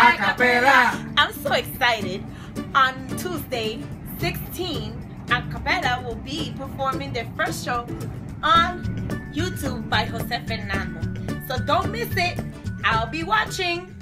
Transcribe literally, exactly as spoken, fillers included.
Acapella. I'm so excited. On Tuesday, sixteen, Acapella will be performing their first show on YouTube by Jose Fernando. So don't miss it. I'll be watching.